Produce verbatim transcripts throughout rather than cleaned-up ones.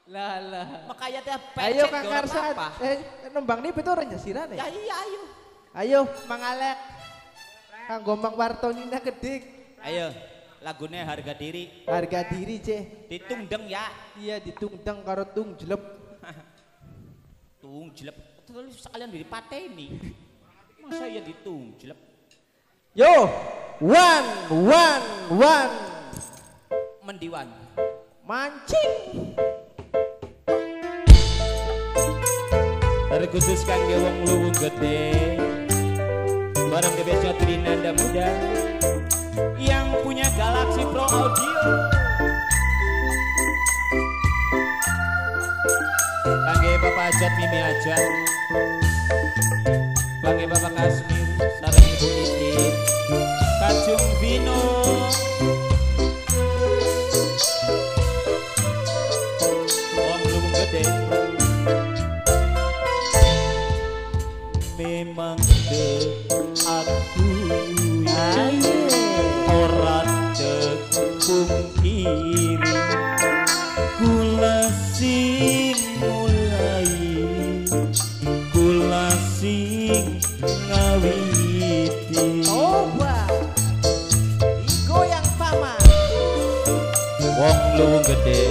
Lah lah. Makanya teh Ayo Kang dorong Karsa, apa? eh nembang nih betul orangnya sirane. Ya iya ayo. Ayo Mang Alek. Kang Gombang Wartonina gedik. Ayo lagunya harga diri. Harga diri ceh. Ditungdeng ya. Iya ditungdeng karo tung jelep. Tung jelep. Terus sekalian dipateni. Masa ya ditung jelep. Yo, one, one, one. Mendiwan. Mancing. Terkhusus kangge wong luwung gede. Barang D B S Trinanda Muda yang punya Galaxy Pro Audio. Kangge Bapak Ajat Mimi Ajat. Kangge Bapak Kasmir sareng Ibu Ikin. Kacung Vino. Wong luwung gede. Memang de aku ora tekungkiri kula sing mulai kula sing ngawiti Coba. Igo yang sama. wong luwung gede.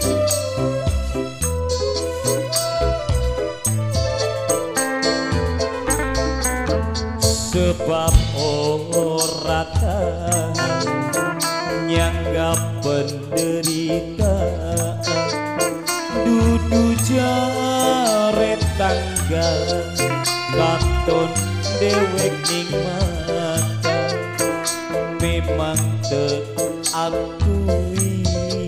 Sebab ora tahan nyanggap penderitaan dudu jare tangga katon dewek ning mata memang te akui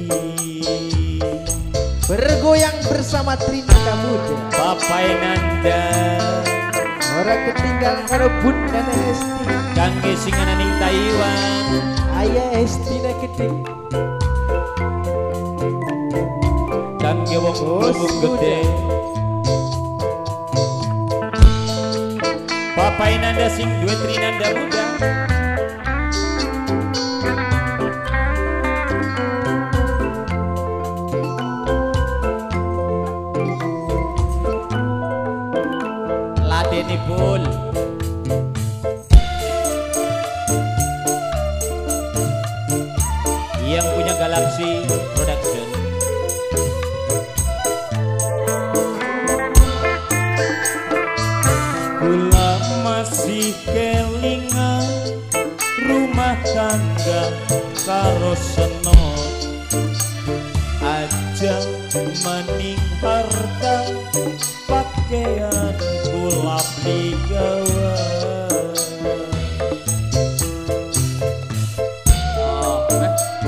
Bergoyang bersama Trinanda Muda. Papai Nanda Orang ketinggalan karo Bunda Esti. kangge singanan ning Taiwan. Ayah Esti na gedik. Kangge wong luwung gede. Papai Nanda sing duwe Trinanda Muda. Ladenipun yang punya Galaxy Production. Kula masih kelingan rumah tangga karo senot aja maning harta pakaian kula beli gawa. Oh, eh.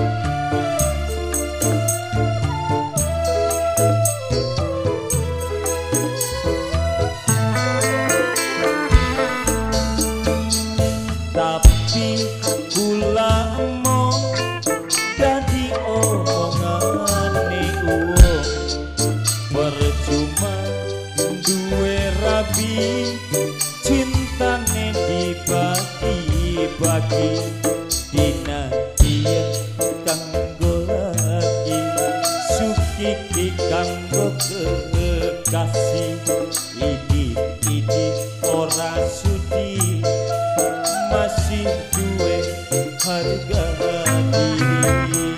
Tapi kula mau jadi omongane uang percuma duwe rabi cintane dibagi-bagi dina dia kanggo lagi sukiki kanggo kekasih ini ini ora sudi masih duwe harga diri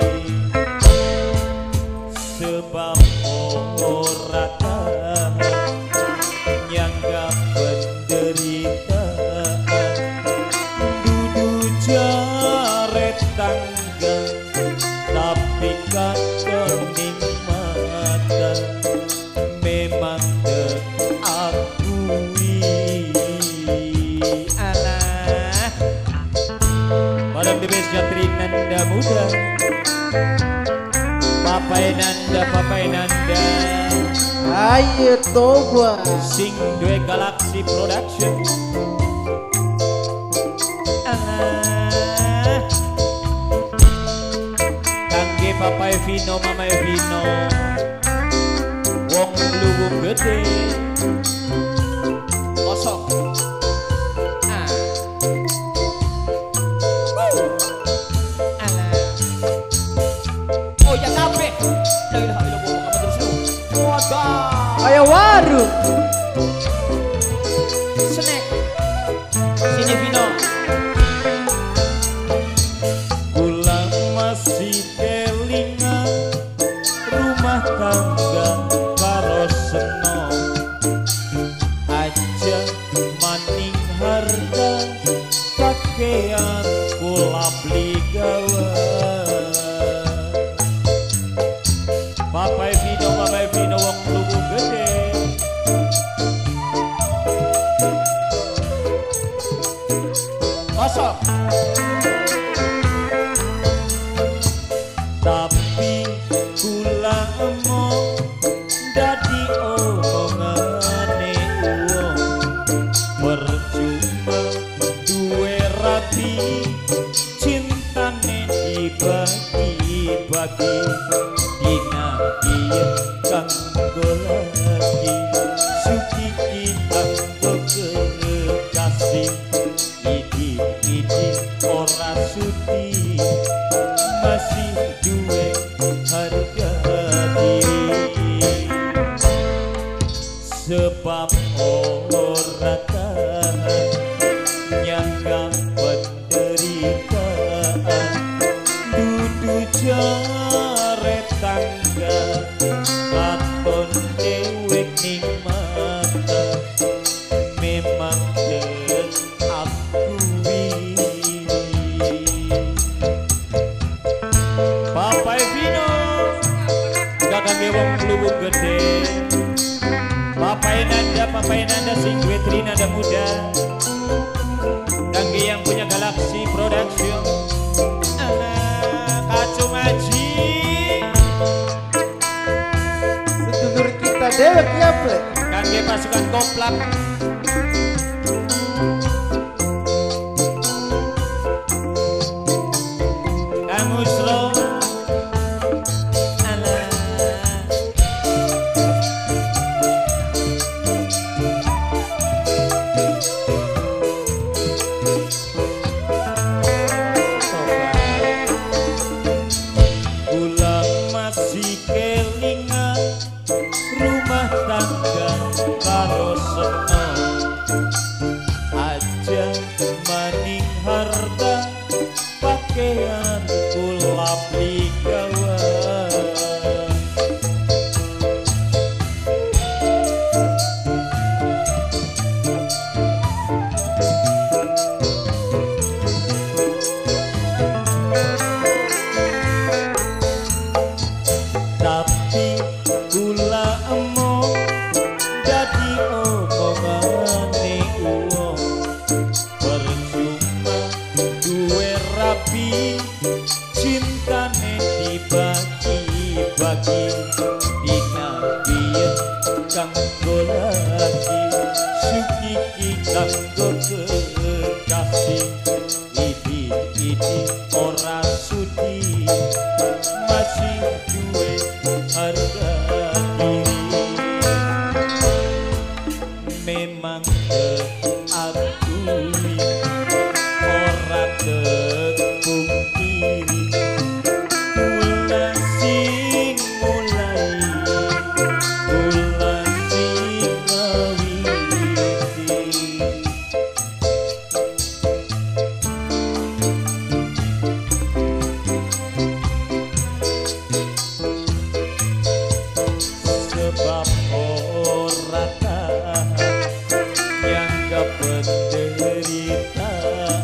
sebab ora tahan nyanggap penderitaan dudu jare tangga tapi kakening mata memang terakui alah barang D B S Trinanda Muda. Papai Nanda, Papai Nanda Ayo toba. sing duwe Galaxy Production. Ah. Kangge Papai Vino, Mamai Vino wong luwung gede. Kosok. Ah. Woo. Alah. Oh ya kabeh. La ilaha illallah Muhammadur Rasulullah. Kayak warung. Snack. Sini Vino. Kula masih kelingan rumah tangga karo seno. Aja maning harga pakaian kula beli gawe. Papai Vino, Papai Vino wong lugu gede. Kosong. Tapi kula emo dadi omongane wong. Percuma duwe rapi cintane dibagi-bagi. Dina iya kanggo lagi sukiki kanggo kekasih. Idi-idi ora sudi masih duwe harga diri. Sebab ora tahan nyangka penderitaan. Dudu jare tangga katon dewek ning mata. Memang den akui. Papai Vino gak kage wong luwuk gede. Papai Nanda, Papai Nanda sing duwe tri nanda muda. Kangge yang punya Galaxy Production. Kacung Aji. Sedulur kita dewek ya plek. Kangge pasukan komplak. Kang Usro. Alah. Kula masih kelingan rumah tangga karo seno. Aja maning harta pakaian kula beli gawe. Tapi kula emo dadi omongane wong. Percuma duwe rapi cintane dibagi-bagi. Dina biyen kanggo lagi sukiki kanggo kekasih. Idi-idi ora sudi masih duwe harga diri. Memang terakui ora terpungkiri. Kula sing mulai, kula sing ngawiti. Sebab ora tahan nyangka penderitaan.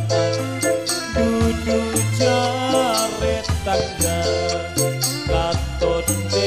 Dudu jare tangga katon